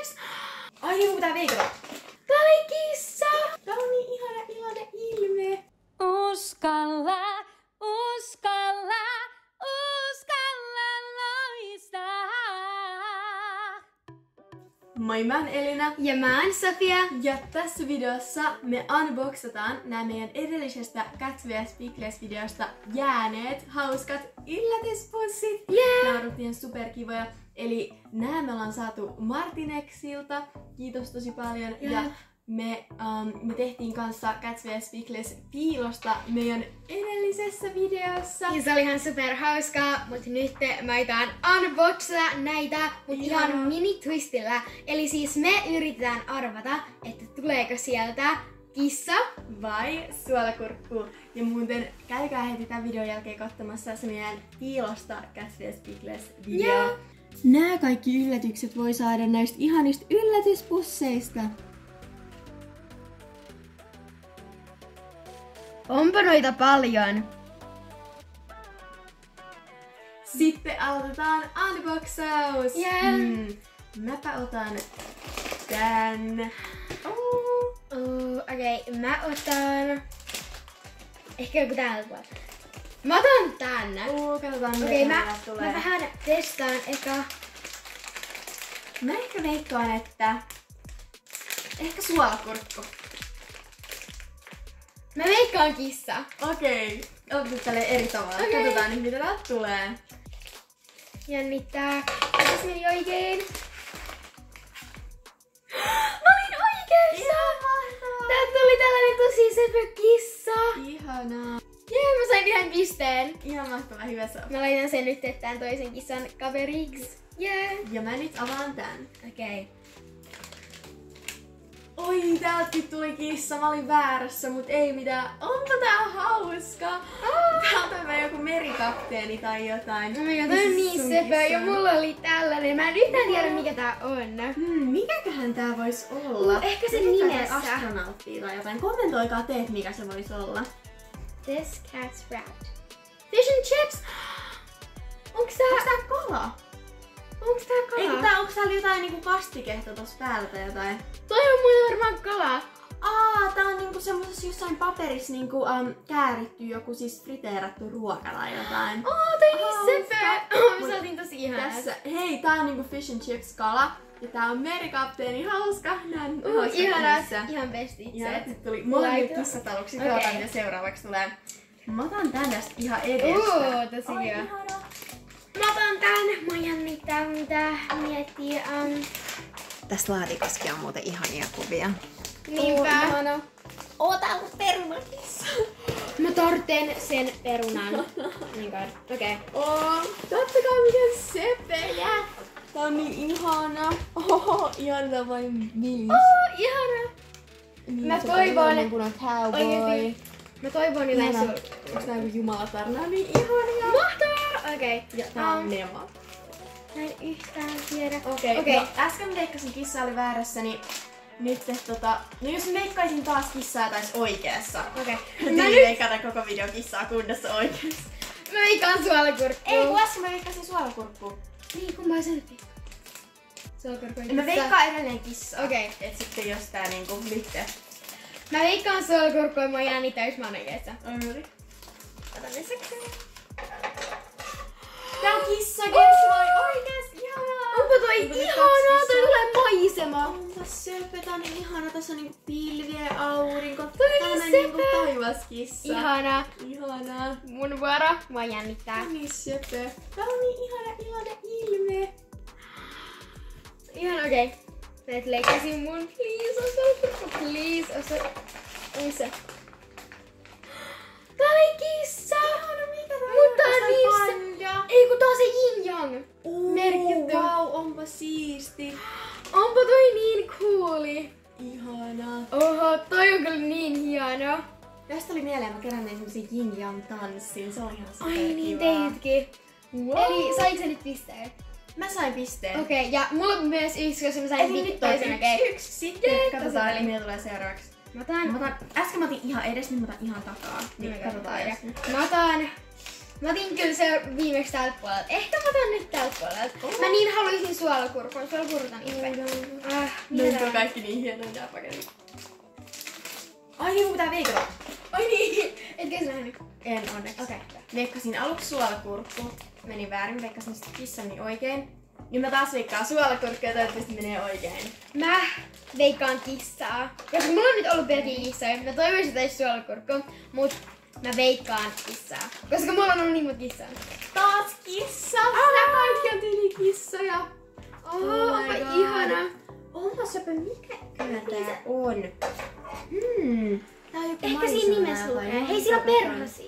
chips! Ai niin, mun pitää veikata. Tää oli kissa! Tää on niin ihana iloinen ilme. Uskalla, uskalla, uskalla loistaa. Moi, mä oon Elina. Ja mä oon Sofia. Ja tässä videossa me unboxataan nämä meidän edellisestä Cats vs Pickles videosta jääneet hauskat yllätyspussit. Nämä on ihan superkivoja. Eli nämä me ollaan saatu Martinexilta. Kiitos tosi paljon. Ja me tehtiin kanssa Cats vs Pickles piilosta meidän edellisessä videossa. Ja se oli ihan super hauskaa, mutta nyt mä aitaan unboxata näitä, mutta ihan mini-twistillä. Eli siis me yritetään arvata, että tuleeko sieltä kissa vai suolakurkku. Ja muuten käykää heti tämän videon jälkeen katsomassa se meidän piilosta Cats vs Pickles video. Nämä kaikki yllätykset voi saada näistä ihanista yllätyspusseista. Onpa noita paljon. Sitten aloitetaan unboxaus! Mäpä otan tän. Okei, mä otan... Ehkä joku täältä puolella. Mä otan tän. Katsotaan Okei, mitä mä tulee. vähän testaan eka. Mä ehkä veikkaan, että... Ehkä suolakurkku. Mä veikkaan kissa. Okei. Otetaan tälleen eri tavalla. Katsotaan nyt mitä täältä tulee. Jännittää. Mitäs meni oikein? Mä olin oikeassa! Ihan mahtavaa! Täältä tuli tällainen tosi sepä kissa. Ihanaa. Jee, mä sain yhden pisteen. Ihan mahtavaa, hyvä saa. Mä laitan sen nyt tämän toisen kissan kaveriksi. Jee. Ja mä nyt avaan tän. Okei. Oi, täältäkin tuli kissa. Mä olin väärässä, mut ei mitään. Onpa tää hauska. Täältä on joku merikapteeni tai jotain. Oh my god, tää on niin sepä. Ja mulla oli tällainen. Mä en yhtään tiedä mikä tää on. Mikäköhän tää vois olla? Ehkä sen Mikä nimessä. tää astronauttia tai jotain. Kommentoikaa teet, mikä se vois olla. This cat's wrapped. Fish and chips! Onks tää kala? Onks tää kala? Eikö onks täällä jotain niinku kastikehta tossa päällä tai jotain? Toi on muuten varmaan kala. Tää on niinku semmosessa jossain paperissa niinku kääritty joku siis friteerattu ruoka tai jotain. Toi niin sepä. Me saatiin tosi ihanaa. Tässä, hei, tää on niinku fish and chips kala. Ja tää on merikapteeni, hauska. Ihanaa. Ihan bestit. Ja nyt tuli molemmit kissat aluksi. Katsotaan mitä seuraavaksi tulee. Mä otan tän tästä ihan edestä. Tosi Ai, hyvä. ihanaa. Mä otan tän. Mä jännittää mitä miettii. Tässä laatikossakin on muuten ihania kuvia. Niinpä. Ihana. Ota perunakissa. Mä tarvitsen sen perunan. Okei. Katsokaa miten sepejä. Tää on niin ihana. Ihana tää vain milis. Ihana. Niin, Mä se toivon, on kuin cowboy. oikeesti. Mä toivon yleensä. Onks nää joku jumalatarna? Nää on niin ihania. Mahtavaa! Okei. Ja tää on Nemo. Mä en yhtään tiedä. Okei. No, äsken veikkasin kissa oli väärässä, niin nyt no jos mä veikkaisin taas kissaa tais oikeassa. Okei. Mä nyt veikata koko video kissaa kunnossa oikeassa. Mä veikkaan suolakurkku. Ei, kun äsken mä veikkasin suolakurkku. Niin, kun mä oon sen suolakurkku. Mä veikkaan edelleen kissa. Okei. Et sitten jos tää niinku litte. Mä veikkaan suolakurkku ja mä jännittää, jos mä oon oikeassa. Otan ne sekseen. Tää on kissa, guess vai oikeesti ihanaa. Onpa toi ihanaa, toi tulee maisema. Onpa söpö, tää on niin ihana. Tässä on niinku pilviä ja aurinko. Toi on Tällainen niin niinku söpö. taivaskissa. Ihanaa. Ihanaa. Mun vuoro. Mua jännittää. Niin söpö. Tää on niin ihana iloinen ilme. Ihan okei. Näet leikkasin mun. Please, on suolakurkku. Please, on se. Tää oli kissa. Mikä tää Mutta on? niissä. Ei kun tää on se yin yang. Merkitty. Wow, onpa siisti. Onpa toi niin cooli. Ihanaa. Oho, toi on kyllä niin hieno. Tästä oli mieleen, mä kerään näin semmosen yin yang tanssin. Se on ihan Ai niin superkivaa. teitkin. Wow. Eli sait sä nyt pisteen? Mä sain pisteen. Okei, ja mulla on myös yksi, koska mä sain Eli nyt on toisen, okei. yksi. Sitten Jee, katsotaan, tosi mitä tulee seuraavaksi. Mä otan... Äsken mä otin ihan edes, nyt mä otan ihan takaa. Niin Okei, katsotaan okei. edes nyt. Mä otan... Mä otin kyllä se viimeksi täältä puolelta. Ehkä mä otan nyt täältä puolelta. Mä niin haluaisin suolakurkun. Suolakurkut on ihme. Nyt on kaikki niin hienoja nää paketit. Ai niin, mun pitää veikata. Ai niin. Etkö sä nähnyt? En onneksi. Okei. Veikkasin aluksi suolakurkku. Meni väärin, veikkasin sitten kissani oikein. Niin mä taas veikkaan suolakurkku ja toivottavasti menee oikein. Mä veikkaan kissaa. Koska mulla on nyt ollut pelkiä kissoja. Mä toivoisin, että olisi suolakurkku. Mut mä veikkaan kissaa. Koska mulla on ollut niin monta kissaa. Taas kissa! Nää kaikki on tyyli kissoja. Onpa ihana. Onpa söpö, mikä kyllä tää on? Tää on joku Ehkä siinä nimessä lukee. Hei, siinä on perhosia.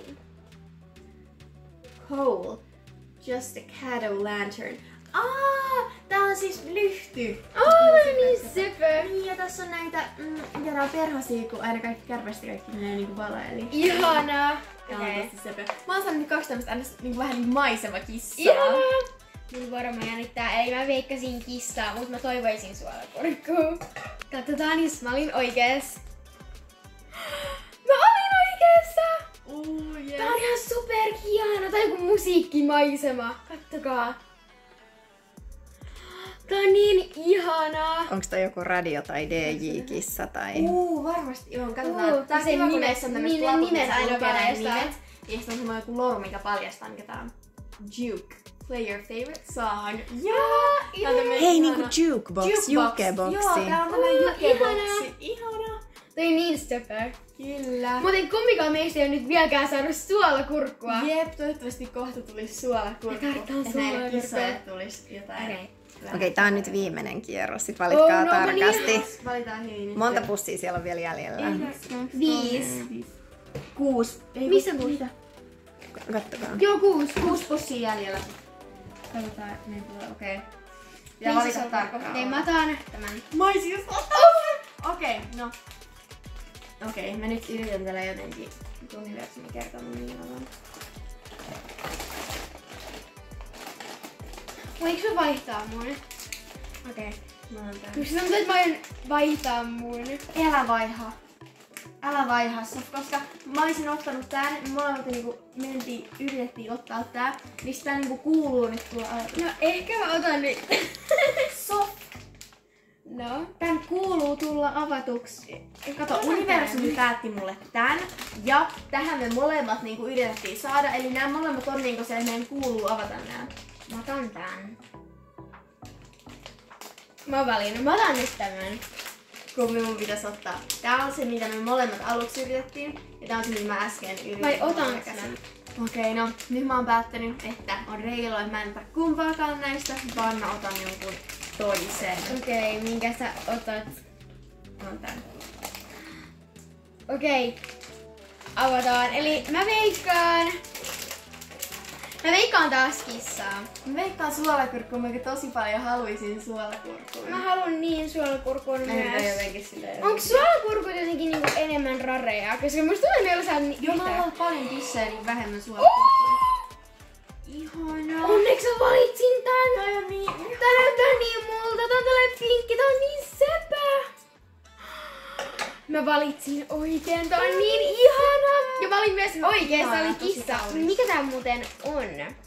Coal. Just a cat o' lantern. Tää on siis lyhty. Niin söpö. Niin, ja tässä on näitä, mikä tää on perhosia, kun aina kaikki kärpästä kaikki menee niinku valoeli. Ihanaa. Tää on tosi söpö. Mä oon saanut nyt 2 tämmöstä niinku vähän niinku maisemakissaa. Ihanaa. Mun varma jännittää. Eli mä veikkasin kissaa, mut mä toivoisin suolakurkkua. Katsotaan, jos mä olin oikees. Mä olin oikeessa! Yes. Tää on ihan super hieno. Tää on joku musiikkimaisema. Kattokaa. Tää on niin ihanaa. Onks toi joku radio- tai DJ-kissa tai... Varmasti joo. Katsotaan. Tää on sen kiva, kun nimet- näissä on tämmöset nimen laput, missä aina lukee näin paljastaa. nimet. Ja sitten on semmoinen joku loru, mikä paljastaa, mikä tää on. Juke. Play your favorite song. Tää on tämmönen Hei, ihana- niinku jukebox, jukeboxi. Joo, tää on tämmönen jukeboxi. Ihana. Toi niin söpö. Kyllä. Muuten kummikaan meistä ei ole nyt vieläkään saanut suolakurkkua. Jep, toivottavasti kohta tulisi suolakurkku. Ja karttaan että näille suolakurkku. kissoille tulisi jotain. Okei. Okei, tää on nyt viimeinen kierros. Sit valitkaa no, tarkasti. Valitaan hiini. Monta pussia siellä on vielä jäljellä? 5. 6. Missä muista? Kattokaa. Joo, 6. 6 pussia jäljellä. Katsotaan, että ne tulee. Okei. Ja valita tarkkaan. Okei, mä otan tämän. Mä oisin just ottaa sen. Okei, no. Okei, mä nyt yritän tällä jotenkin universumi kertoa mun nimen. Voinko mä vaihtaa mun? Okei, mä oon tän. Kyllä sanotaan, että mä aion vaihtaa mun. Älä vaihaa. Älä vaihaa, koska mä olisin ottanut tän, niin molemmat niinku yritettiin ottaa tää, mistä tää niinku kuuluu nyt tulla ajatus. No ehkä mä otan nyt. Soft. No. Tän kuuluu tulla avatuksi. Kato, Ota universumi tän. päätti mulle tän. Ja tähän me molemmat niinku yritettiin saada. Eli nämä molemmat on niinku se, että meidän kuuluu avata nää. Mä otan tän. Mä oon valinnut. Mä otan nyt tämän. Kumpi mun pitäisi ottaa. Tää on se, mitä me molemmat aluksi yritettiin. Ja tää on se, mitä mä äsken yritin. Vai otanko mä? Okei, no nyt mä oon päättänyt, että on reilua, että mä en ota kumpaakaan näistä, vaan mä otan jonkun toisen. Okei, minkä sä otat? On tän. Okei. Avataan. Eli mä veikkaan taas kissaa. Mä veikkaan suolakurkkua, mä tosi paljon haluisin suolakurkkua. Mä haluan niin suolakurkun Mä yritän myös. jotenkin silleen. Onko suolakurkut jotenkin niinku enemmän rareja? Koska musta tulee mielessä Joo, mä haluan paljon kissoja, niin vähemmän suolakurkkua. Ihanaa. Onneksi mä valitsin tän! Toi on niin... Tää näyttää niin multa, tää on tällainen pinkki, tää on niin sepä! Mä valitsin oikein, tää on niin ihana! Ja mä olin myös oikein, se oli tosi kissa. kaunis. Mikä tää muuten on?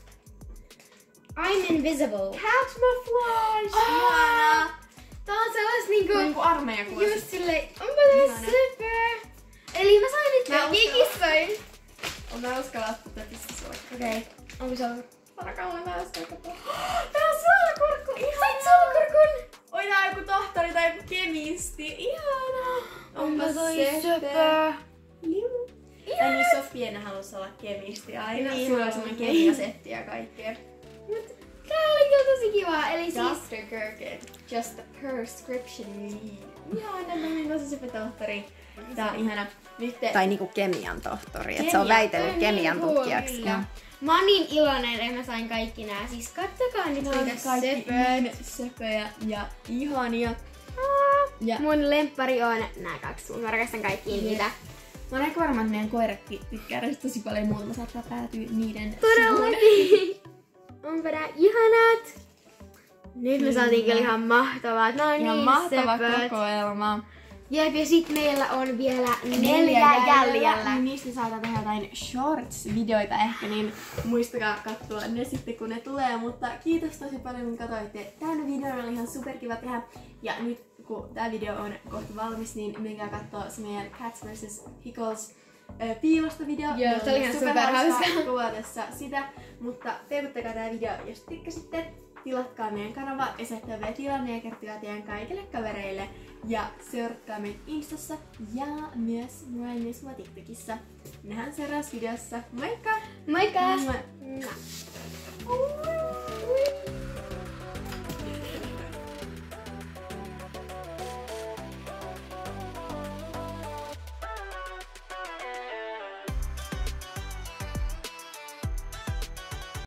I'm invisible. Camouflage! Ihanaa! Tää on sellais niinku... Niinku armeijakuva. Just silleen, onpa tää Ihana. sepä! Eli mä sain nyt Mä kaikki uskallan. kissoja. On mä uskalla ottaa tätä kissasua. Okei, onko se ollut? Parakalle mä äsken katsoa. Tää on suolakurkku! Ihanaa! Sait suolakurkun! Oi tää on joku tohtori tai joku kemisti. Ihanaa! Onpa toi sepä. sepä! Ja niin Sofiena halusi olla kemisti aina. Niin Sulla on haluaa. semmonen kemiasetti ja kaikkea. Tää oli kyllä tosi kiva, eli siis... Dr. Gurgen, just a prescription you need. Ihana, mä tosi sepä tohtori. Tää on ihana. Nyt Tai niinku kemian tohtori, että se on väitellyt kemian tutkijaksi. Kyllä. Mä oon niin iloinen, että mä sain kaikki nää. Siis kattokaa nyt Nämä on niitä kaikki söpöt. niin söpöjä ja ihania. Ja Mun lemppari on nää 2. Mä rakastan kaikkia niitä. mä oon aika varma, että meidän koiratkin tykkää näistä tosi paljon. Muutama saattaa päätyä niiden Todellakin. Onpa nää ihanat. Nyt me saatiin kyllä ihan mahtavaa. Nää on ihan niin mahtava söpöt. kokoelma. Jep, ja sit meillä on vielä 4 jäljellä. Niin niistä saadaan tehdä jotain shorts-videoita ehkä, niin muistakaa katsoa ne sitten kun ne tulee. Mutta kiitos tosi paljon kun katsoitte. Tämän videon oli ihan superkiva tehdä. Ja nyt kun tää video on kohta valmis, niin menkää kattoo se meidän Cats vs. Pickles piilosta video. Joo, se oli ihan superhauska kuvatessa sitä. Mutta teukuttakaa tää video, jos tykkäsitte. Tilatkaa meidän kanava SFTV-tilanne ja kertokaa teidän kaikille kavereille. Ja seuratkaa meitä Instassa ja myös mua TikTokissa. Nähdään seuraavassa videossa. Moikka! Moikka! Mua.